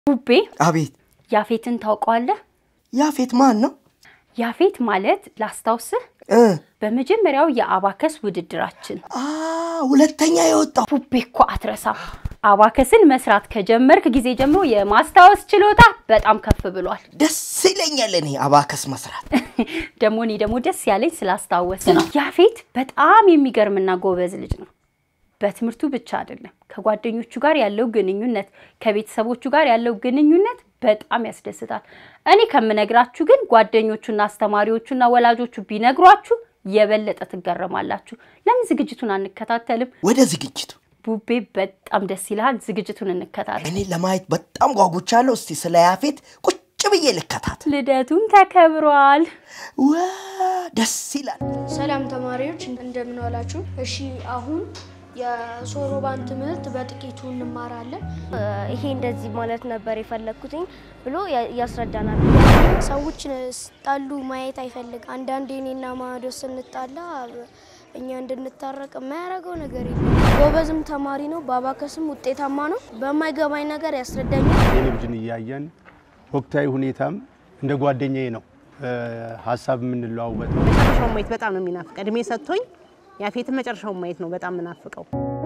ቡቤ አቤት ያፌትን ታውቀዋለህ? ያፌት ማን ነው? ያፌት ማለት ላስታውስህ በመጀመሪያው የአባከስ ውድድራችን ሁለተኛ የወጣው ቡቤ እኮ አትረሳም። አባከስን መስራት ከጀመርክ ጊዜ ጀምሮ የማስታወስ ችሎታ በጣም ከፍ ብሏል። ደስ ይለኛል እኔ አባከስ መስራት። ደሞ ደስ ያለኝ ስላስታወስ ነው። ያፌት በጣም የሚገርምና ጎበዝ ልጅ ነው። በትምርቱ ብቻ አይደለም ከጓደኞቹ ጋር ያለው ግንኙነት ከቤተሰቦቹ ጋር ያለው ግንኙነት በጣም ያስደስታል። እኔ ከምነግራችሁ ግን ጓደኞቹና አስተማሪዎቹና ወላጆቹ ቢነግሯችሁ የበለጠ ትገረማላችሁ። ለምን ዝግጅቱን አንከታተልም? ወደ ዝግጅቱ ቡቤ በጣም ደስ ይላል። ዝግጅቱን እንከታተል። እኔ ለማየት በጣም ጓጉቻለሁ። እስቲ ስለ ያፌት ቁጭ ብዬ ልከታተል። ልደቱን ተከብሯል። ደስ ይላል። ሰላም ተማሪዎች እንደምን ዋላችሁ? እሺ አሁን የሶሮባን ትምህርት በጥቂቱ እንማራለን። ይሄ እንደዚህ ማለት ነበር የፈለኩትኝ ብሎ ያስረዳናል። ሰዎች ጣሉ ማየት አይፈልግ። አንዳንዴ እኔና ማዶስ እንጣላ እኛ እንድንታረቅ የማያረገው ነገር የለም። ጎበዝም ተማሪ ነው፣ ባባከስም ውጤታማ ነው። በማይገባኝ ነገር ያስረዳኛል። ቴሌቪዥን እያየን ወቅታዊ ሁኔታም እንደ ጓደኛዬ ነው ሐሳብ የምንለዋወጠው። መጨረሻው ማየት በጣም ነው የሚናፍቅ። እድሜ ሰጥቶኝ ያፌት መጨረሻው ማየት ነው በጣም ምናፍቀው።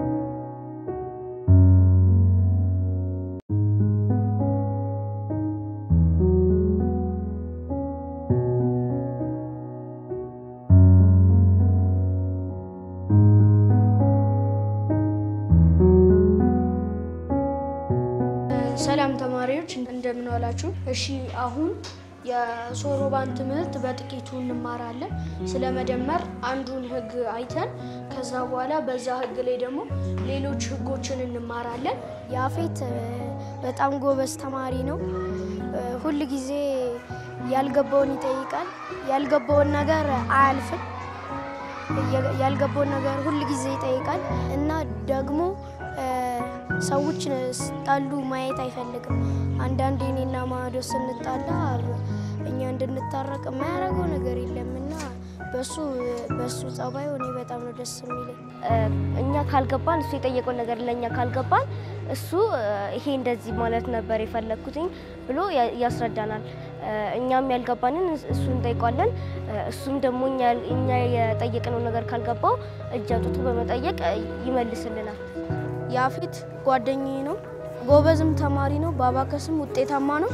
ሰላም ተማሪዎች እንደምን ዋላችሁ? እሺ አሁን የሶሮባን ትምህርት በጥቂቱ እንማራለን። ስለመደመር አንዱን ህግ አይተን ከዛ በኋላ በዛ ህግ ላይ ደግሞ ሌሎች ህጎችን እንማራለን። ያፌት በጣም ጎበዝ ተማሪ ነው። ሁሉ ጊዜ ያልገባውን ይጠይቃል። ያልገባውን ነገር አያልፍም። ያልገባውን ነገር ሁሉ ጊዜ ይጠይቃል እና ደግሞ ሰዎች ጣሉ ማየት አይፈልግም። አንዳንዴ እኔና ማዶስ እንጣላ እኛ እንድንታረቅ የማያረገው ነገር የለምና በሱ ጸባዩ እኔ በጣም ነው ደስ የሚለኝ። እኛ ካልገባን እሱ የጠየቀው ነገር ለኛ ካልገባን እሱ ይሄ እንደዚህ ማለት ነበር የፈለኩትኝ ብሎ ያስረዳናል። እኛም ያልገባንን እሱን እንጠይቃለን። እሱም ደግሞ እኛ የጠየቅነው ነገር ካልገባው እጅ አውጥቶ በመጠየቅ ይመልስልናል። ያፌት ጓደኛዬ ነው፣ ጎበዝም ተማሪ ነው፣ ባባከስም ውጤታማ ነው።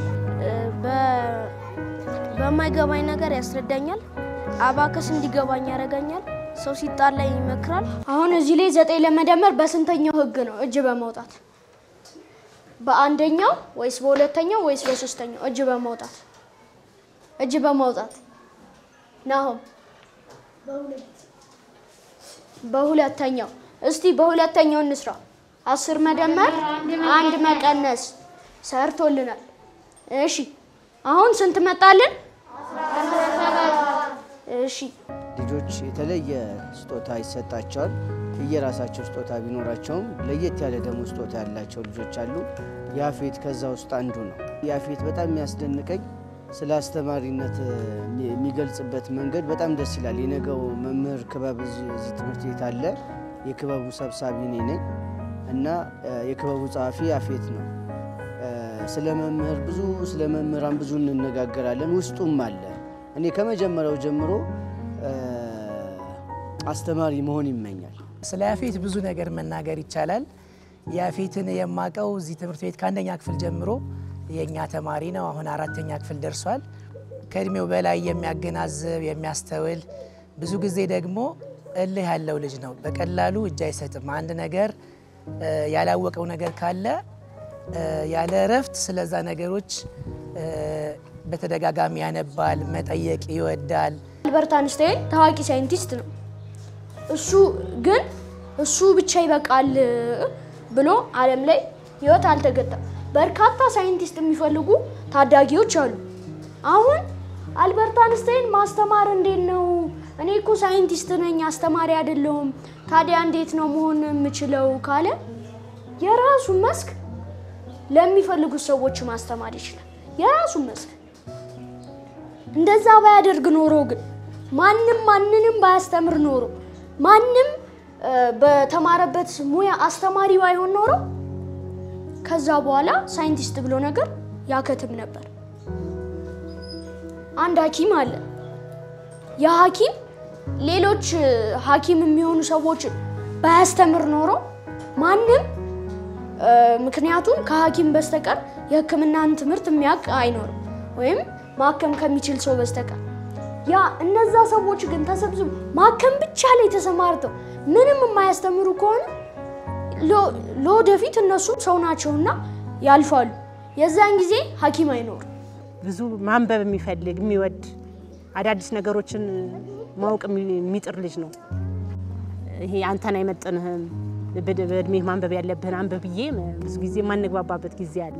በማይገባኝ ነገር ያስረዳኛል። አባከስ እንዲገባኝ ያረጋኛል። ሰው ሲጣላ ይመክራል። አሁን እዚህ ላይ 9 ለመደመር በስንተኛው ህግ ነው? እጅ በማውጣት በአንደኛው ወይስ በሁለተኛው ወይስ በሶስተኛው? እጅ በማውጣት ናሆም በሁለተኛው። እስቲ በሁለተኛው እንስራ። 10 መደመር 1 መቀነስ ሰርቶልናል። እሺ አሁን ስንት መጣልን? 17። እሺ ልጆች የተለየ ስጦታ ይሰጣቸዋል። የራሳቸው ስጦታ ቢኖራቸውም ለየት ያለ ደግሞ ስጦታ ያላቸው ልጆች አሉ። ያፌት ከዛ ውስጥ አንዱ ነው። ያፌት በጣም የሚያስደንቀኝ ስለ አስተማሪነት የሚገልጽበት መንገድ በጣም ደስ ይላል። የነገው መምህር ክበብ እዚህ ትምህርት ቤት አለ። የክበቡ ሰብሳቢ እኔ ነኝ እና የክበቡ ጸሐፊ ያፌት ነው። ስለ መምህራን ብዙ እንነጋገራለን። ውስጡም አለ። እኔ ከመጀመሪያው ጀምሮ አስተማሪ መሆን ይመኛል። ስለ ያፌት ብዙ ነገር መናገር ይቻላል። ያፌትን የማቀው እዚህ ትምህርት ቤት ከአንደኛ ክፍል ጀምሮ የኛ ተማሪ ነው። አሁን 4ኛ ክፍል ደርሷል። ከእድሜው በላይ የሚያገናዝብ የሚያስተውል፣ ብዙ ጊዜ ደግሞ እልህ ያለው ልጅ ነው። በቀላሉ እጅ አይሰጥም። አንድ ነገር ያላወቀው ነገር ካለ ያለ እረፍት ስለዛ ነገሮች በተደጋጋሚ ያነባል፣ መጠየቅ ይወዳል። አልበርት አንስታይን ታዋቂ ሳይንቲስት ነው። እሱ ብቻ ይበቃል ብሎ ዓለም ላይ ህይወት አልተገጠም። በርካታ ሳይንቲስት የሚፈልጉ ታዳጊዎች አሉ። አሁን አልበርት አንስታይን ማስተማር እንዴት ነው? እኔ እኮ ሳይንቲስት ነኝ አስተማሪ አይደለሁም። ታዲያ እንዴት ነው መሆን የምችለው ካለ የራሱ መስክ ለሚፈልጉ ሰዎች ማስተማር ይችላል። የራሱ መስክ እንደዛ ባያደርግ ኖሮ ግን ማንንም ባያስተምር ኖሮ ማንም በተማረበት ሙያ አስተማሪ ባይሆን ኖሮ ከዛ በኋላ ሳይንቲስት ብሎ ነገር ያከትም ነበር። አንድ ሐኪም አለ። ያ ሐኪም ሌሎች ሐኪም የሚሆኑ ሰዎችን ባያስተምር ኖሮ ማንም ምክንያቱም ከሐኪም በስተቀር የሕክምናን ትምህርት የሚያውቅ አይኖርም ወይም ማከም ከሚችል ሰው በስተቀር ያ እነዛ ሰዎች ግን ተሰብስበው ማከም ብቻ ላይ ተሰማርተው ምንም የማያስተምሩ ከሆነ ለወደፊት እነሱ ሰው ናቸውና ያልፋሉ። የዛን ጊዜ ሐኪም አይኖርም። ብዙ ማንበብ የሚፈልግ የሚወድ አዳዲስ ነገሮችን ማወቅ የሚጥር ልጅ ነው። ይሄ አንተን አይመጥንህም በእድሜ ማንበብ ያለብህን አንብብዬ ብዙ ጊዜ ማንግባባበት ጊዜ አለ።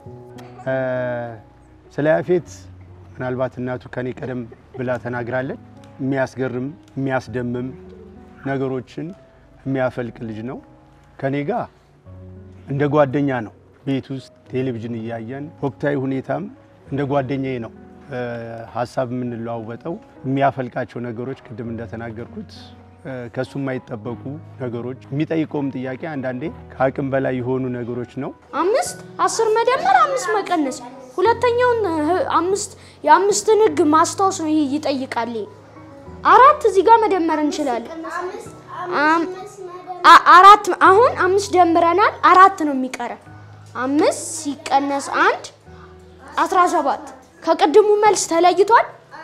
ስለ ያፌት ምናልባት እናቱ ከኔ ቀደም ብላ ተናግራለች። የሚያስገርም የሚያስደምም ነገሮችን የሚያፈልቅ ልጅ ነው። ከኔ ጋር እንደ ጓደኛ ነው። ቤት ውስጥ ቴሌቪዥን እያየን ወቅታዊ ሁኔታም እንደ ጓደኛዬ ነው ሐሳብ የምንለዋወጠው። የሚያፈልቃቸው ነገሮች ቅድም እንደተናገርኩት ከሱ የማይጠበቁ ነገሮች የሚጠይቀውም ጥያቄ አንዳንዴ ከአቅም በላይ የሆኑ ነገሮች ነው። 5 10 መደመር 5 መቀነስ ሁለተኛውን 5 የአምስትን ህግ ማስታወስ ነው ይጠይቃል። 4 እዚህ ጋር መደመር እንችላለን። 4 አሁን 5 ደምረናል 4 ነው የሚቀረው። 5 ሲቀነስ 1 17 ከቀድሙ መልስ ተለይቷል።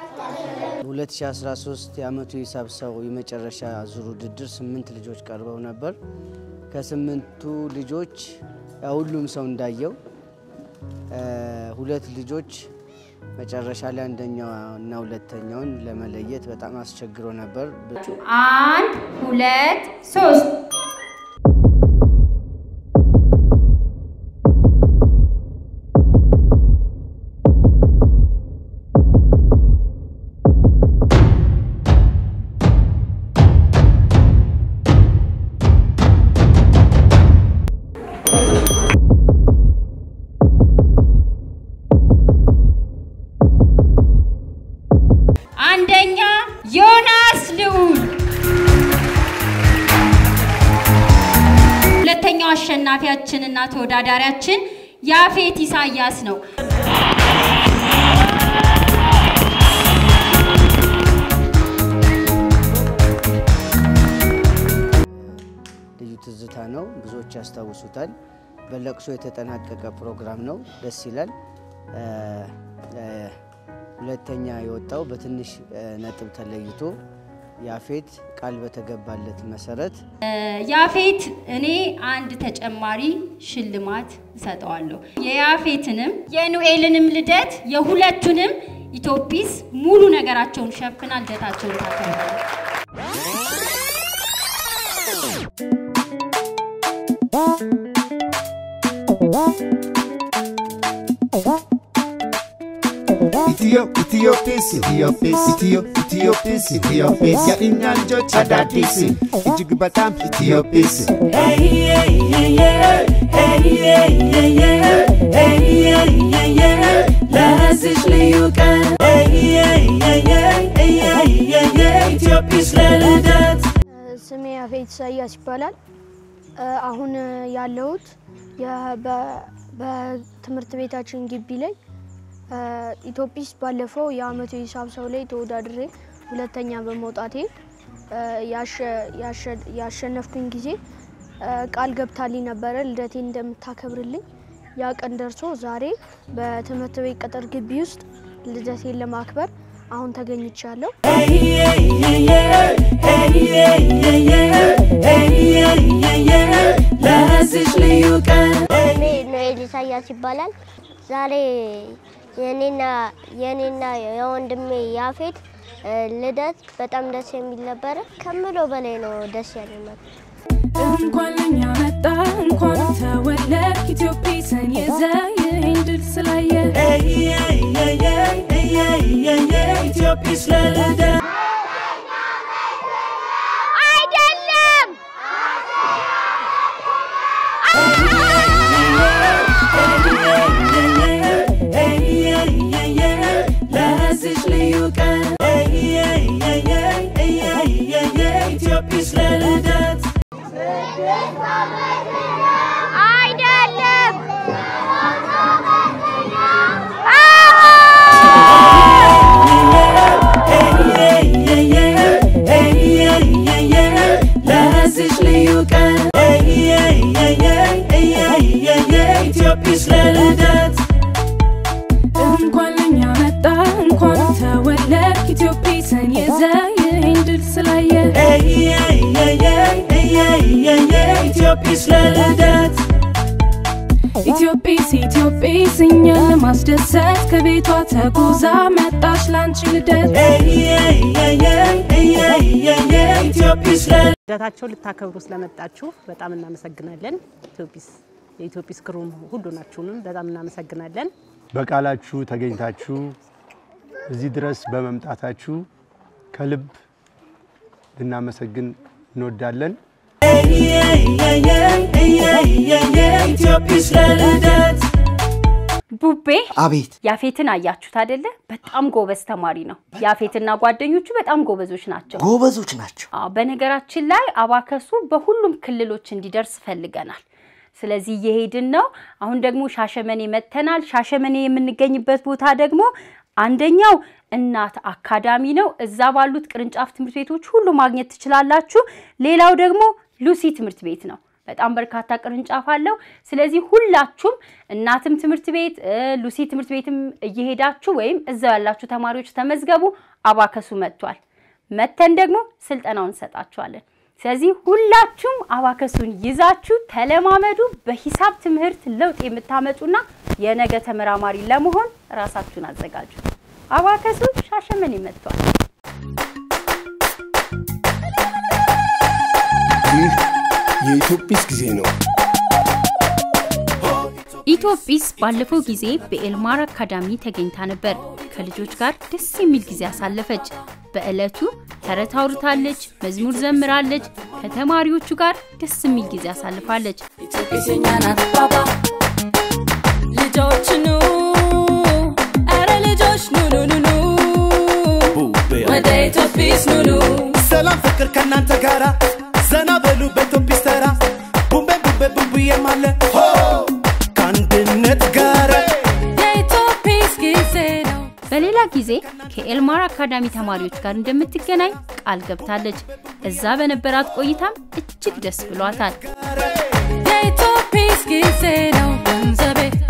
2013 የዓመቱ ሂሳብ ሰው የመጨረሻ ዙር ውድድር 8 ልጆች ቀርበው ነበር። ከ8ቱ ልጆች ሁሉም ሰው እንዳየው 2 ልጆች መጨረሻ ላይ አንደኛው እና ሁለተኛውን ለመለየት በጣም አስቸግሮ ነበር። 1 2 3 አንደኛ ዮናስ ልዑል፣ ሁለተኛው አሸናፊያችንና ተወዳዳሪያችን ያፌት ኢሳያስ ነው። ልዩ ትዝታ ነው። ብዙዎች ያስታውሱታል። በለቅሶ የተጠናቀቀ ፕሮግራም ነው። ደስ ይላል። ሁለተኛ የወጣው በትንሽ ነጥብ ተለይቶ ያፌት ቃል በተገባለት መሰረት ያፌት እኔ አንድ ተጨማሪ ሽልማት እሰጠዋለሁ። የያፌትንም የኑኤልንም ልደት የሁለቱንም ኢትዮጲስ ሙሉ ነገራቸውን ሸፍና ልደታቸውን ታከብራለች። Ethiopis ya inyal jo chadadis ijig batam Ethiopis ለዚች ልዩ ቀን ኢትዮጵስ ለልደት። ስሜ ያፌት ኢሳያስ ይባላል። አሁን ያለሁት በትምህርት ቤታችን ግቢ ላይ ኢትዮጲስ ባለፈው የዓመቱ ሂሳብ ሰው ላይ ተወዳድሬ ሁለተኛ በመውጣቴ ያሸነፍኩኝ ጊዜ ቃል ገብታልኝ ነበር ልደቴን እንደምታከብርልኝ። ያ ቀን ደርሶ ዛሬ በትምህርት ቤት ቅጥር ግቢ ውስጥ ልደቴን ለማክበር አሁን ተገኝቻለሁ። ለዚች ልዩ ቀን ኑኤል ኢሳያስ ይባላል። ዛሬ የኔና የወንድሜ ያፌት ልደት በጣም ደስ የሚል ነበር። ከምለው በላይ ነው ደስ ያለኝ። እንኳን ለኛ መጣ እንኳን ተወለድ ኢትዮጲስን ይዘህ ይህን ድል ስላየ ኢትዮጲስ ለልደት አይደለም ለዚች ልዩ ቀን ኢትዮጲስ ለልደት አይደለም ኢትዮጲስ ለልደት ኢትዮጲስ እኛን ለማስደሰት ከቤቷ ተጉዛ መጣች ላንቺ ልደት ኢትዮጲስ ልደታቸውን ልታከብሩ ስለመጣችሁ በጣም እናመሰግናለን። የኢትዮጲስ ክሩም ሁሉ ናችሁንም በጣም እናመሰግናለን። በቃላችሁ ተገኝታችሁ እዚህ ድረስ በመምጣታችሁ ከልብ ልናመሰግን እንወዳለን። ኢትዮጲስ ለልደት ቡቤ አቤት ያፌትን አያችሁት አይደለ? በጣም ጎበዝ ተማሪ ነው። ያፌትና ጓደኞቹ በጣም ጎበዞች ናቸው። በነገራችን ላይ አባከሱ በሁሉም ክልሎች እንዲደርስ ፈልገናል። ስለዚህ እየሄድን ነው። አሁን ደግሞ ሻሸመኔ መተናል። ሻሸመኔ የምንገኝበት ቦታ ደግሞ አንደኛው እናት አካዳሚ ነው። እዛ ባሉት ቅርንጫፍ ትምህርት ቤቶች ሁሉ ማግኘት ትችላላችሁ። ሌላው ደግሞ ሉሲ ትምህርት ቤት ነው። በጣም በርካታ ቅርንጫፍ አለው። ስለዚህ ሁላችሁም እናትም ትምህርት ቤት ሉሲ ትምህርት ቤትም እየሄዳችሁ ወይም እዛው ያላችሁ ተማሪዎች ተመዝገቡ። አባከሱ መጥቷል። መተን ደግሞ ስልጠናውን እንሰጣችኋለን። ስለዚህ ሁላችሁም አባከሱን ይዛችሁ ተለማመዱ። በሂሳብ ትምህርት ለውጥ የምታመጡና የነገ ተመራማሪ ለመሆን ራሳችሁን አዘጋጁ። አባከሱ ሻሸመኔ መጥቷል። የኢትዮጲስ ጊዜ ነው። ኢትዮጲስ ባለፈው ጊዜ በኤልማር አካዳሚ ተገኝታ ነበር። ከልጆች ጋር ደስ የሚል ጊዜ አሳለፈች። በእለቱ ተረት አውርታለች፣ መዝሙር ዘምራለች፣ ከተማሪዎቹ ጋር ደስ የሚል ጊዜ አሳልፋለች። ኢትዮጲስኛ ናት ባባ ልጆች ኑ አረ ልጆች ኑ ወደ ኢትዮጲስ ኑ ሰላም ፍቅር ከናንተ ጋራ ዘና በሉ በኢትዮጲስ ተራ ቡምቤ የማለ ከአንድነት ጋር የኢትዮጲስ ጊዜ ነው። በሌላ ጊዜ ከኤልማር አካዳሚ ተማሪዎች ጋር እንደምትገናኝ ቃል ገብታለች። እዛ በነበራት ቆይታም እጅግ ደስ ብሏታል። የኢትዮጲስ ጊዜ ነው ገንዘቤ